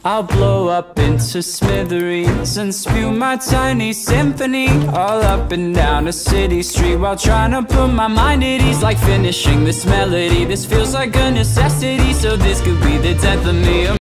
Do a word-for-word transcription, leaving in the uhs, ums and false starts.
I'll blow up into smithereens and spew my tiny symphony all up and down a city street, while trying to put my mind at ease. Like finishing this melody, this feels like a necessity, so this could be the death of me.